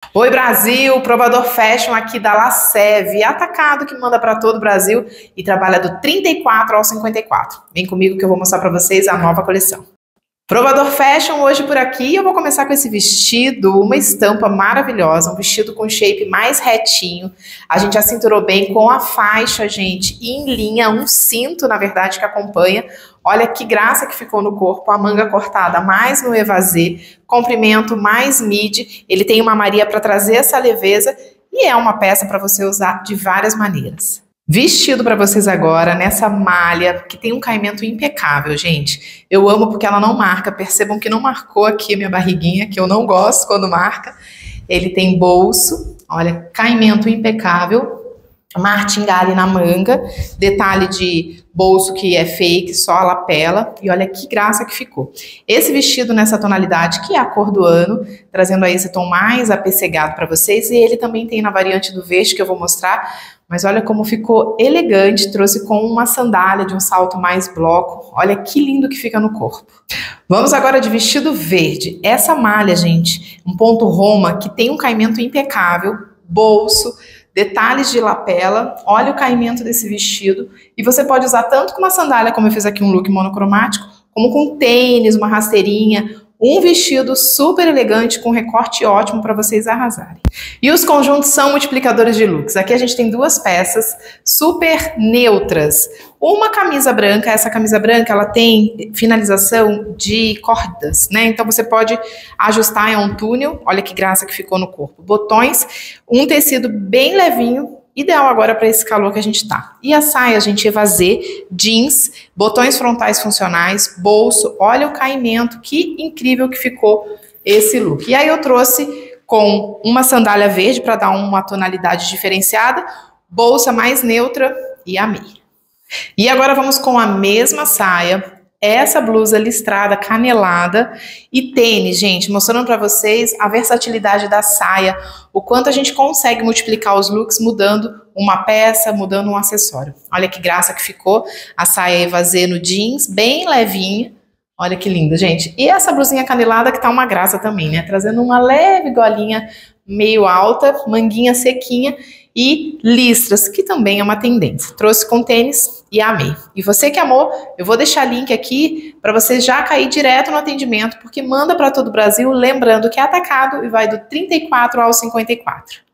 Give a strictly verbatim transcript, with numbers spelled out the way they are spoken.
Oi Brasil, provador fashion aqui da Lacev, atacado que manda para todo o Brasil e trabalha do trinta e quatro ao cinquenta e quatro. Vem comigo que eu vou mostrar para vocês a nova coleção. Provador fashion hoje por aqui, eu vou começar com esse vestido, uma estampa maravilhosa, um vestido com shape mais retinho. A gente já cinturou bem com a faixa, gente, e em linha, um cinto, na verdade, que acompanha. Olha que graça que ficou no corpo, a manga cortada mais no evasê, comprimento mais midi. Ele tem uma maria para trazer essa leveza e é uma peça para você usar de várias maneiras. Vestido para vocês agora nessa malha que tem um caimento impecável, gente. Eu amo porque ela não marca. Percebam que não marcou aqui a minha barriguinha, que eu não gosto quando marca. Ele tem bolso, olha, caimento impecável. Martingale na manga, detalhe de bolso que é fake, só a lapela, e olha que graça que ficou. Esse vestido nessa tonalidade, que é a cor do ano, trazendo aí esse tom mais apessegado para vocês, e ele também tem na variante do verde que eu vou mostrar, mas olha como ficou elegante, trouxe com uma sandália de um salto mais bloco, olha que lindo que fica no corpo. Vamos agora de vestido verde, essa malha, gente, um ponto Roma, que tem um caimento impecável, bolso, detalhes de lapela, olha o caimento desse vestido, e você pode usar tanto com uma sandália, como eu fiz aqui um look monocromático, como com tênis, uma rasteirinha, um vestido super elegante com recorte ótimo para vocês arrasarem. E os conjuntos são multiplicadores de looks. Aqui a gente tem duas peças super neutras. Uma camisa branca, essa camisa branca ela tem finalização de cordas, né? Então você pode ajustar em um túnel, olha que graça que ficou no corpo. Botões, um tecido bem levinho, ideal agora para esse calor que a gente tá. E a saia, a gente evasê, jeans, botões frontais funcionais, bolso, olha o caimento, que incrível que ficou esse look. E aí eu trouxe com uma sandália verde para dar uma tonalidade diferenciada, bolsa mais neutra e a meia. E agora vamos com a mesma saia, essa blusa listrada, canelada e tênis, gente, mostrando para vocês a versatilidade da saia, o quanto a gente consegue multiplicar os looks mudando uma peça, mudando um acessório. Olha que graça que ficou a saia evasê no jeans, bem levinha. Olha que linda, gente. E essa blusinha canelada que tá uma graça também, né? Trazendo uma leve golinha meio alta, manguinha sequinha e listras, que também é uma tendência. Trouxe com tênis e amei. E você que amou, eu vou deixar link aqui para você já cair direto no atendimento, porque manda para todo o Brasil, lembrando que é atacado e vai do trinta e quatro ao cinquenta e quatro.